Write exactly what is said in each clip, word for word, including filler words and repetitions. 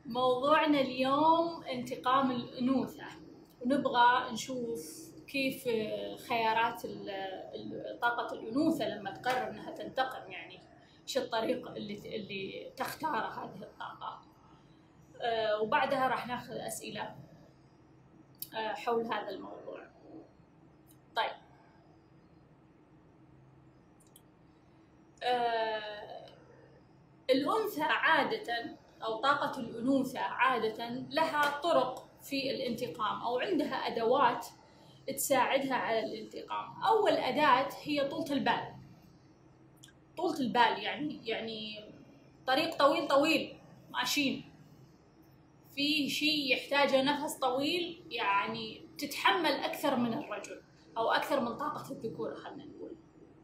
موضوعنا اليوم انتقام الأنوثة، ونبغى نشوف كيف خيارات طاقة الأنوثة لما تقرر أنها تنتقم، يعني شو الطريق اللي اللي تختاره هذه الطاقة. أه وبعدها راح ناخذ أسئلة أه حول هذا الموضوع. طيب، أه الأنثى عادة أو طاقة الأنوثة عادة لها طرق في الانتقام، أو عندها أدوات تساعدها على الانتقام. أول أداة هي طولة البال. طولة البال يعني يعني طريق طويل طويل ماشيين في شيء يحتاج نفس طويل، يعني تتحمل أكثر من الرجل أو أكثر من طاقة الذكورة خلنا نقول.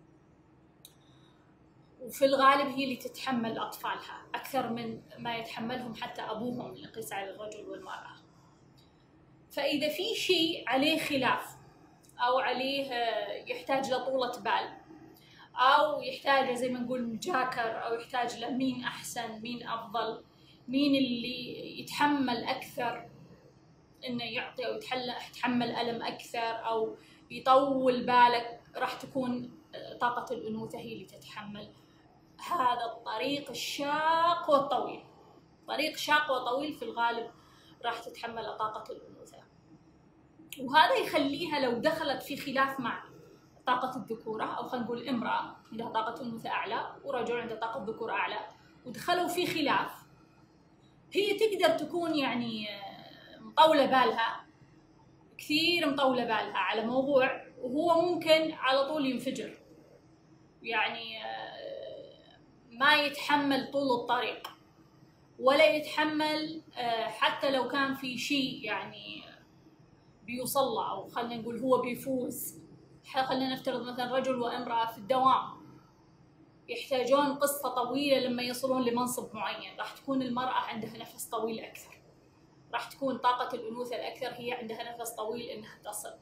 وفي الغالب هي اللي تتحمل أطفالها أكثر من ما يتحملهم حتى أبوهم اللي قيس على الرجل والمرأة. فإذا في شيء عليه خلاف أو عليه يحتاج لطولة بال، أو يحتاج زي ما نقول مجاكر، أو يحتاج لمين أحسن مين أفضل، مين اللي يتحمل أكثر إنه يعطي أو يتحمل ألم أكثر أو يطول بالك، راح تكون طاقة الأنوثة هي اللي تتحمل هذا الطريق الشاق والطويل. طريق شاق وطويل في الغالب راح تتحمل طاقة الأنوثة، وهذا يخليها لو دخلت في خلاف مع طاقة الذكورة، أو خلينا نقول امرأة عندها طاقة أنوثة أعلى ورجل عنده طاقة ذكورة أعلى ودخلوا في خلاف، هي تقدر تكون يعني مطولة بالها كثير، مطولة بالها على موضوع، وهو ممكن على طول ينفجر، يعني ما يتحمل طول الطريق ولا يتحمل حتى لو كان في شيء يعني بيوصل له، أو خلينا نقول هو بيفوز. خلينا نفترض مثلا رجل وامرأة في الدوام يحتاجون قصة طويلة لما يصلون لمنصب معين، راح تكون المرأة عندها نفس طويل أكثر، راح تكون طاقة الأنوثة الأكثر هي عندها نفس طويل إنها تصل.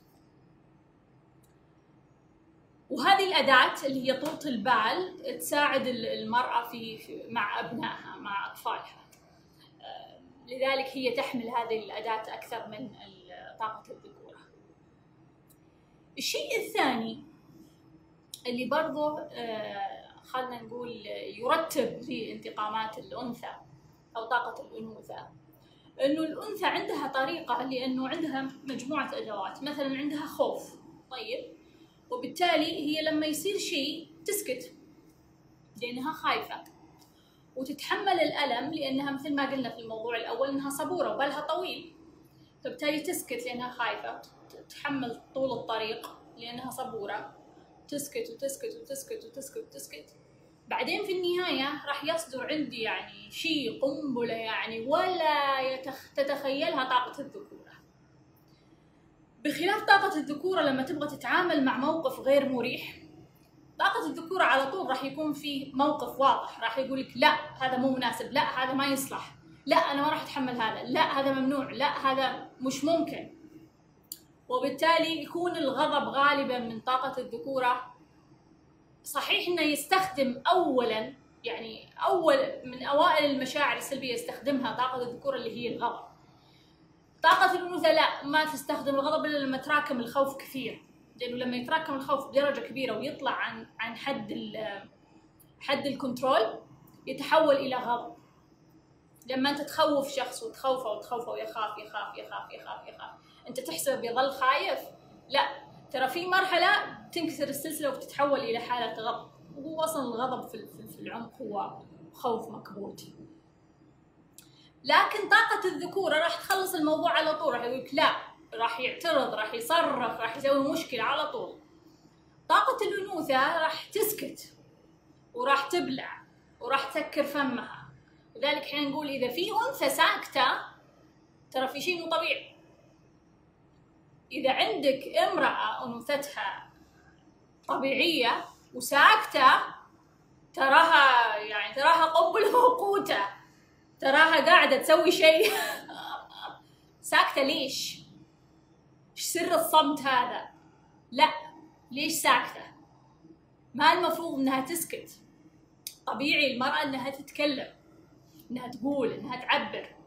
وهذه الأداة اللي هي طولة البال تساعد المرأة في مع أبنائها مع أطفالها، لذلك هي تحمل هذه الأداة أكثر من طاقة الذكورة. الشيء الثاني اللي برضو خلنا نقول يرتب في انتقامات الأنثى أو طاقة الأنوثة، إنه الأنثى عندها طريقة، لأنه عندها مجموعة أدوات. مثلا عندها خوف، طيب، وبالتالي هي لما يصير شيء تسكت لأنها خايفة، وتتحمل الألم لأنها مثل ما قلنا في الموضوع الأول إنها صبورة وبالها طويل، فبالتالي تسكت لأنها خايفة، تتحمل طول الطريق لأنها صبورة، تسكت وتسكت وتسكت وتسكت وتسكت. بعدين في النهاية راح يصدر عندي يعني شيء قنبلة، يعني ولا يتخ... تتخيلها طاقة الذكورة. بخلاف طاقة الذكورة لما تبغى تتعامل مع موقف غير مريح، طاقة الذكورة على طول راح يكون في موقف واضح، راح يقولك لا هذا مو مناسب، لا هذا ما يصلح، لا أنا ما راح أتحمل هذا، لا هذا ممنوع، لا هذا مش ممكن. وبالتالي يكون الغضب غالبا من طاقة الذكورة. صحيح إنه يستخدم أولا، يعني أول من أوائل المشاعر السلبية يستخدمها طاقة الذكورة اللي هي الغضب. طاقة الأنوثة لا، ما تستخدم الغضب إلا لما تراكم الخوف كثير، لأنه لما يتراكم الخوف بدرجة كبيرة ويطلع عن عن حد ال حد الكنترول يتحول إلى غضب. لما أنت تخوف شخص وتخوفه وتخوفه ويخاف يخاف يخاف يخاف يخاف، أنت تحسب بيظل خايف؟ لا، ترى في مرحلة تنكسر السلسلة وتتحول إلى حالة غضب، وهو أصلا الغضب في في العمق هو خوف مكبوت. لكن طاقة الذكورة راح تخلص الموضوع على طول، راح يقولك لا، راح يعترض، راح يصرخ، راح يسوي مشكلة على طول. طاقة الأنوثة راح تسكت وراح تبلع وراح تسكر فمها. لذلك احنا نقول إذا في أنثى ساكتة ترى في شيء مو طبيعي. إذا عندك امرأة أنوثتها طبيعية وساكتة، تراها يعني تراها قنبلة موقوتة، تراها قاعدة تسوي شيء. ساكتة ليش؟ إيش سر الصمت هذا؟ لا، ليش ساكتة؟ ما المفروض إنها تسكت. طبيعي المرأة إنها تتكلم، إنها تقول، إنها تعبر.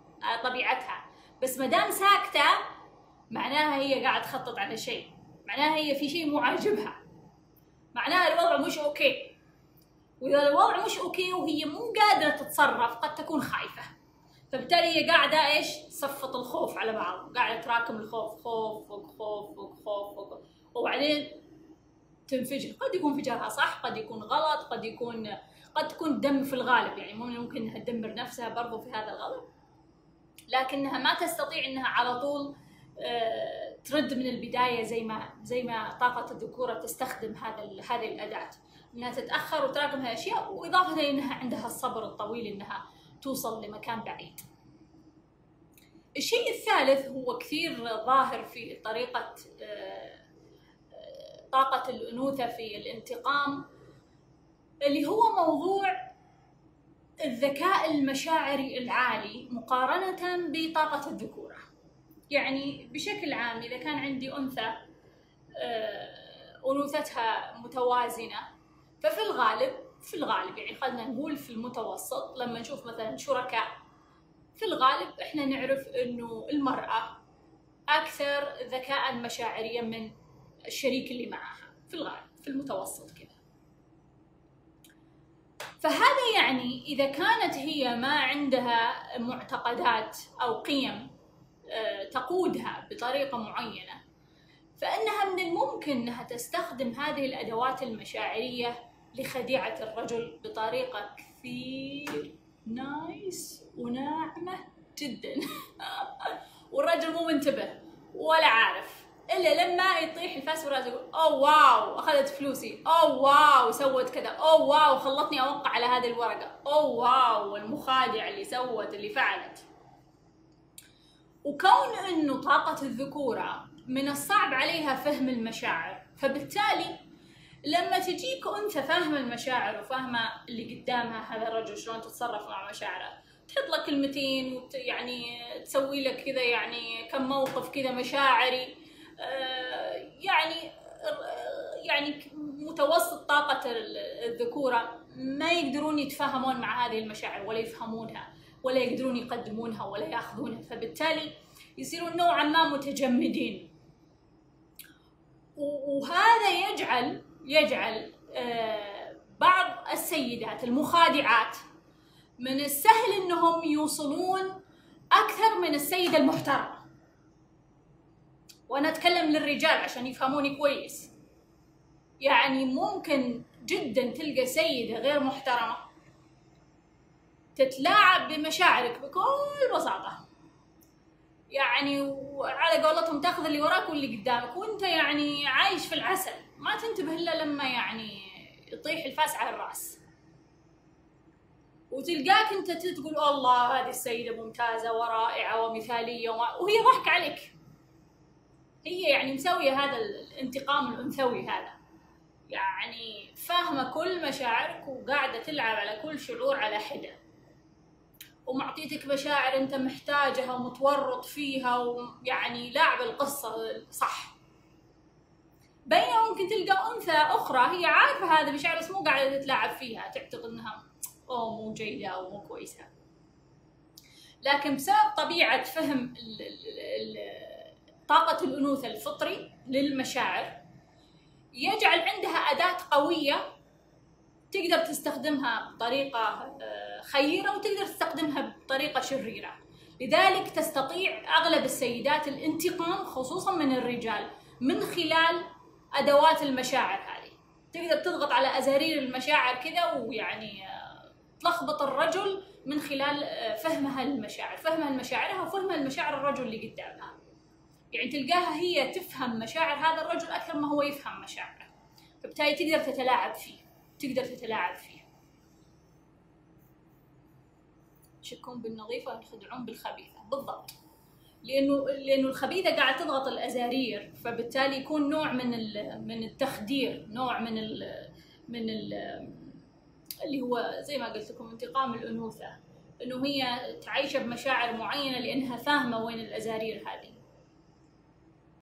طبيعتها، بس ما دام ساكته معناها هي قاعده تخطط على شيء، معناها هي في شيء مو عاجبها، معناها الوضع مش اوكي. واذا الوضع مش اوكي وهي مو قادره تتصرف قد تكون خايفه، فبالتالي هي قاعده ايش؟ تصفط الخوف على بعض، قاعده تراكم الخوف، خوف فوق خوف فوق خوف فوق، وبعدين تنفجر. قد يكون انفجارها صح، قد يكون غلط، قد يكون قد تكون دم في الغالب، يعني ممكن انها تدمر نفسها برضو في هذا الغلط، لكنها ما تستطيع انها على طول ترد من البدايه زي ما زي ما طاقه الذكوره تستخدم هذا هذه الاداه، انها تتاخر وتراكم هالاشياء، واضافه الى انها عندها الصبر الطويل انها توصل لمكان بعيد. الشيء الثالث هو كثير ظاهر في طريقه طاقه الانوثه في الانتقام، اللي هو موضوع الذكاء المشاعري العالي مقارنه بطاقه الذكوره. يعني بشكل عام إذا كان عندي أنثى أنوثتها متوازنة، ففي الغالب في الغالب يعني خلينا نقول في المتوسط، لما نشوف مثلا شركاء في الغالب إحنا نعرف إنه المرأة أكثر ذكاء مشاعريا من الشريك اللي معها في الغالب، في المتوسط كذا. فهذا يعني إذا كانت هي ما عندها معتقدات أو قيم تقودها بطريقة معينة، فإنها من الممكن أنها تستخدم هذه الأدوات المشاعرية لخديعة الرجل بطريقة كثير نايس وناعمة جدا والرجل مو منتبه ولا عارف، إلا لما يطيح الفاس براسه يقول أوه واو أخذت فلوسي، أوه واو سوت كذا، أوه واو خلتني أوقع على هذه الورقة، أوه واو المخادع اللي سوت اللي فعلت. وكون انه طاقة الذكورة من الصعب عليها فهم المشاعر، فبالتالي لما تجيك انثى فاهمة المشاعر وفاهمة اللي قدامها هذا الرجل شلون تتصرف مع مشاعره، تحط لك كلمتين وت يعني تسوي لك كذا يعني كم موقف كذا مشاعري، آه يعني يعني متوسط طاقة الذكورة ما يقدرون يتفاهمون مع هذه المشاعر ولا يفهمونها ولا يقدرون يقدمونها ولا ياخذونها، فبالتالي يصيرون نوعا ما متجمدين. وهذا يجعل يجعل بعض السيدات المخادعات من السهل انهم يوصلون اكثر من السيدة المحترمة. وانا اتكلم للرجال عشان يفهموني كويس، يعني ممكن جدا تلقى سيدة غير محترمة تتلاعب بمشاعرك بكل بساطة، يعني وعلى قولتهم تاخذ اللي وراك واللي قدامك، وانت يعني عايش في العسل ما تنتبه الا لما يعني يطيح الفاس على الراس، وتلقاك انت تقول الله هذه السيدة ممتازة ورائعة ومثالية وهي ضحك عليك، هي يعني مسوية هذا الانتقام الأنثوي هذا، يعني فاهمة كل مشاعرك وقاعدة تلعب على كل شعور على حدة، ومعطيتك مشاعر انت محتاجها ومتورط فيها ويعني لاعب القصة صح. بينما ممكن تلقى انثى اخرى هي عارفة هذا المشاعر بس مو قاعدة تتلاعب فيها، تعتقد انها اوه مو جيدة او مو كويسة، لكن بسبب طبيعة فهم ال ال ال طاقة الأنوثة الفطري للمشاعر يجعل عندها أداة قوية تقدر تستخدمها بطريقة خيرة وتقدر تستخدمها بطريقة شريرة، لذلك تستطيع أغلب السيدات الانتقام خصوصا من الرجال من خلال أدوات المشاعر هذه، تقدر تضغط على أزارير المشاعر كذا ويعني تلخبط الرجل من خلال فهمها للمشاعر، فهمها لمشاعرها وفهمها لمشاعر الرجل اللي قدامها، يعني تلقاها هي تفهم مشاعر هذا الرجل أكثر ما هو يفهم مشاعره، فبالتالي تقدر تتلاعب فيه تقدر تتلاعب فيه. يشكون بالنظيفة ويخدعون بالخبيثة، بالضبط، لأنه لأنه الخبيثة قاعدة تضغط الأزارير، فبالتالي يكون نوع من من التخدير، نوع من ال من ال اللي هو زي ما قلت لكم انتقام الأنوثة، إنه هي تعيش بمشاعر معينة لأنها فاهمة وين الأزارير هذه.